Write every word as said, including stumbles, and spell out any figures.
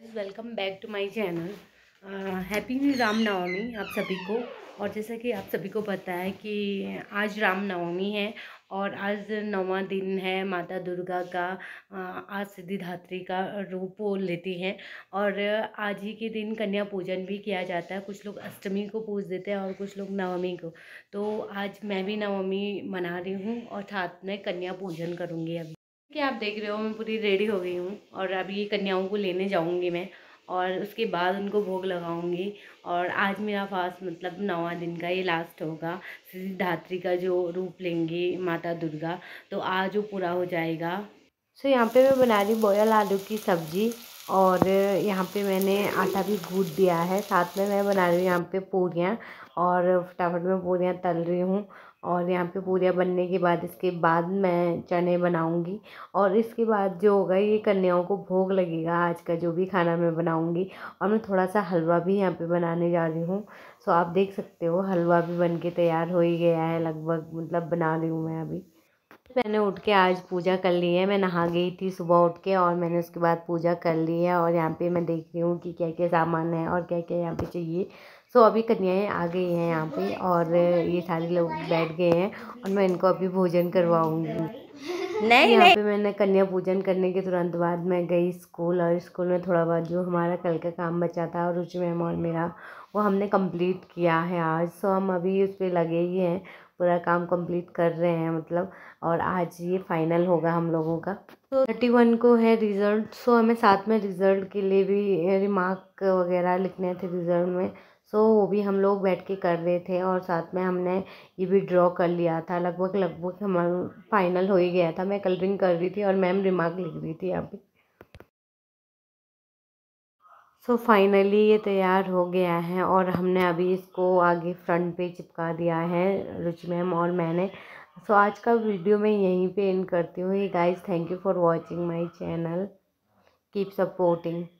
Welcome back to my channel. Happy Ram Navami आप सभी को। और जैसा कि आप सभी को पता है कि आज रामनवमी है और आज नौवां दिन है। माता दुर्गा का अ, आज सिद्धिदात्री का रूप वो लेती हैं और आज ही के दिन कन्या पूजन भी किया जाता है। कुछ लोग अष्टमी को पूज देते हैं और कुछ लोग नवमी को। तो आज मैं भी नवमी मना रही हूँ और साथ में कन्या पूजन करूँगी। अभी कि आप देख रहे हो मैं पूरी रेडी हो गई हूँ और अभी कन्याओं को लेने जाऊँगी मैं और उसके बाद उनको भोग लगाऊंगी। और आज मेरा फास्ट मतलब नौवां दिन का ये लास्ट होगा। सिद्धिदात्री का जो रूप लेंगी माता दुर्गा, तो आज वो पूरा हो जाएगा। सो यहाँ पे मैं बना रही बॉयल आलू की सब्ज़ी और यहाँ पे मैंने आटा भी गूँथ दिया है। साथ में मैं बना रही हूँ यहाँ पे पूरियाँ और फटाफट में पूरियाँ तल रही हूँ। और यहाँ पे पूरियाँ बनने के बाद इसके बाद मैं चने बनाऊँगी और इसके बाद जो होगा ये कन्याओं को भोग लगेगा आज का जो भी खाना मैं बनाऊँगी। और मैं थोड़ा सा हलवा भी यहाँ पे बनाने जा रही हूँ। सो आप देख सकते हो हलवा भी बन के तैयार हो ही गया है लगभग, मतलब बना रही हूँ मैं अभी। मैंने उठ के आज पूजा कर ली है। मैं नहा गई थी सुबह उठ के और मैंने उसके बाद पूजा कर ली है। और यहाँ पे मैं देख रही हूँ कि क्या क्या सामान है और क्या क्या यहाँ पे चाहिए। सो अभी कन्याएं आ गई हैं यहाँ पे और ये सारे लोग बैठ गए हैं और मैं इनको अभी भोजन करवाऊँगी। नहीं यहाँ नहीं। पे मैंने कन्या पूजन करने के तुरंत बाद मैं गई स्कूल और स्कूल में थोड़ा बहुत जो हमारा कल का काम बचा था और रुचि मैम और मेरा वो हमने कंप्लीट किया है आज। सो हम अभी उस पर लगे ही हैं, पूरा काम कंप्लीट कर रहे हैं मतलब। और आज ये फाइनल होगा हम लोगों का। तो थर्टी वन को है रिज़ल्ट। सो हमें साथ में रिज़ल्ट के लिए भी रिमार्क वगैरह लिखने थे रिज़ल्ट में। सो वो भी हम लोग बैठ के कर रहे थे और साथ में हमने ये भी ड्रॉ कर लिया था। लगभग लगभग हमारा फाइनल हो ही गया था। मैं कलरिंग कर रही थी और मैम रिमार्क लिख रही थी यहाँ पे। सो फाइनली ये तैयार हो गया है और हमने अभी इसको आगे फ्रंट पे चिपका दिया है रुचि मैम और मैंने। सो आज का वीडियो मैं यहीं पे एंड करती हूँ। Guys, thank you for watching my channel. Keep supporting.